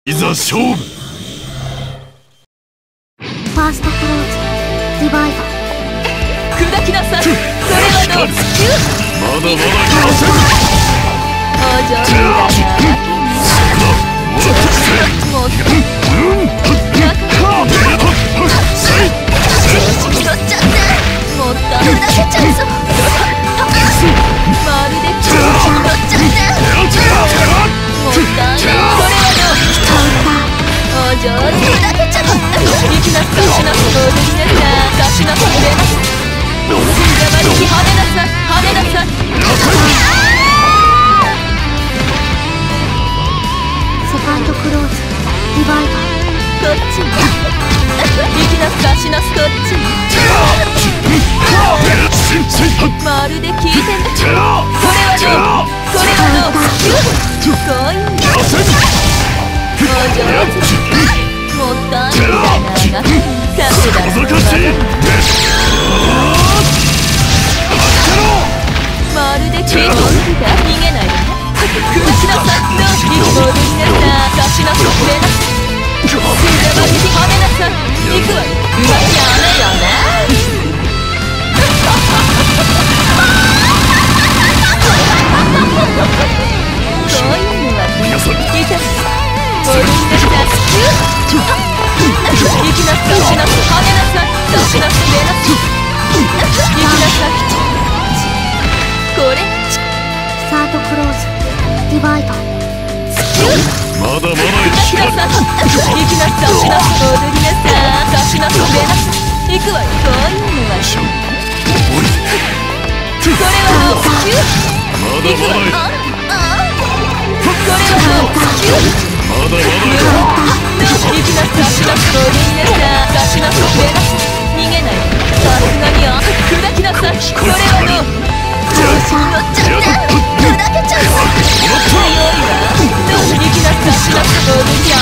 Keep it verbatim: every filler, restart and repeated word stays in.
いざ勝負。 ファーストクローズディバイド。 砕きなさい。それはどう？ まだまだ来ません。 お上手だな。もっと中に取っちゃってもっと砕けちゃうぞ。まるで調子に乗っちゃってもったいない。それはどう？お上手砕けちゃった。行きなさい。しなさい。踊りなさい。しなさい。出なさい。邪魔に跳ねなさい。跳ねなさい。 セカンドクローズディバイド。 こっちに行きなさい。しなさい。こっちにまるで聞いてんだ。これはどう？これはどう？こういうんだ。お上手。もったいないな。さすがの技。まるで聞いてんだ。逃げないでね。砕きなさい。どう？踊りなさい。しなさい。触れなさい。邪魔に跳ねなさい。行くわよ。うまい。やめよね。そういうのは聞いた。踊りなさい。行きなさい。しなさい。跳ねなさい。しなさい。触れなさい。行きなさい。これサードクローズディバイド。 まだまだ行きなさい。行きなさい。しなさい。踊りなさい。しなさい。触れなさい。行くわよ。こういうのはこれはどう？行くわよ。これはどう？ まだまだ行きなさい。しなさい。踊りなさい。しなさい。触れなさい。逃げない。さすがにあ砕きなさい。これはどう？調子に乗っちゃって砕けちゃう。強いわ。行きなさい。しなさい。踊り